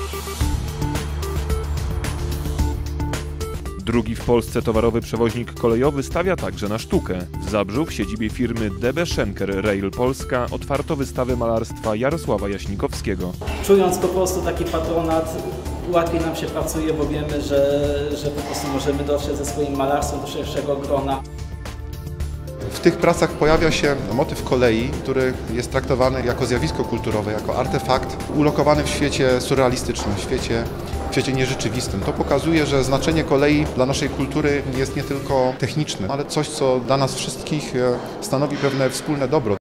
Drugi w Polsce towarowy przewoźnik kolejowy stawia także na sztukę. W Zabrzu w siedzibie firmy DB Schenker Rail Polska otwarto wystawę malarstwa Jarosława Jaśnikowskiego. Czując po prostu taki patronat, łatwiej nam się pracuje, bo wiemy, że po prostu możemy dotrzeć ze swoim malarstwem do szerszego grona. W tych pracach pojawia się motyw kolei, który jest traktowany jako zjawisko kulturowe, jako artefakt ulokowany w świecie surrealistycznym, w świecie nierzeczywistym. To pokazuje, że znaczenie kolei dla naszej kultury jest nie tylko techniczne, ale coś, co dla nas wszystkich stanowi pewne wspólne dobro.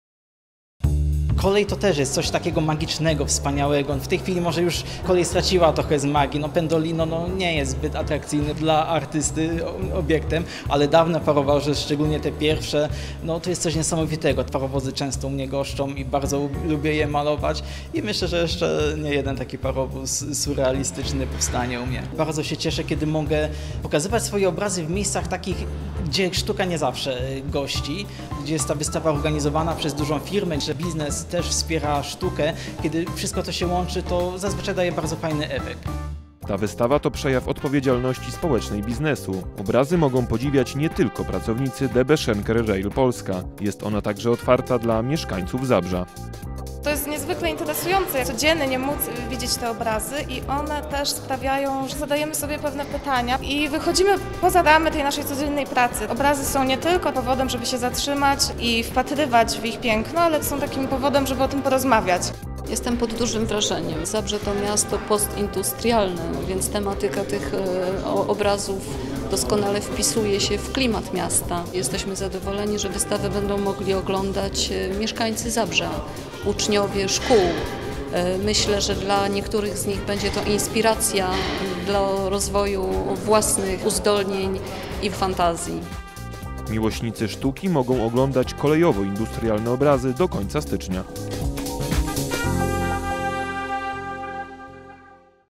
Kolej to też jest coś takiego magicznego, wspaniałego. W tej chwili może już kolej straciła trochę z magii. Pendolino nie jest zbyt atrakcyjny dla artysty obiektem, ale dawne parowozy, szczególnie te pierwsze, to jest coś niesamowitego. Parowozy często u mnie goszczą i bardzo lubię je malować i myślę, że jeszcze nie jeden taki parowóz surrealistyczny powstanie u mnie. Bardzo się cieszę, kiedy mogę pokazywać swoje obrazy w miejscach takich, gdzie sztuka nie zawsze gości, gdzie jest ta wystawa organizowana przez dużą firmę, że biznes też wspiera sztukę. Kiedy wszystko to się łączy, to zazwyczaj daje bardzo fajny efekt. Ta wystawa to przejaw odpowiedzialności społecznej biznesu. Obrazy mogą podziwiać nie tylko pracownicy DB Schenker Rail Polska. Jest ona także otwarta dla mieszkańców Zabrza. To jest niezwykle interesujące, codziennie móc widzieć te obrazy i one też sprawiają, że zadajemy sobie pewne pytania i wychodzimy poza ramy tej naszej codziennej pracy. Obrazy są nie tylko powodem, żeby się zatrzymać i wpatrywać w ich piękno, ale są takim powodem, żeby o tym porozmawiać. Jestem pod dużym wrażeniem. Zabrze to miasto postindustrialne, więc tematyka tych obrazów doskonale wpisuje się w klimat miasta. Jesteśmy zadowoleni, że wystawę będą mogli oglądać mieszkańcy Zabrza, uczniowie szkół. Myślę, że dla niektórych z nich będzie to inspiracja dla rozwoju własnych uzdolnień i fantazji. Miłośnicy sztuki mogą oglądać kolejowo-industrialne obrazy do końca stycznia.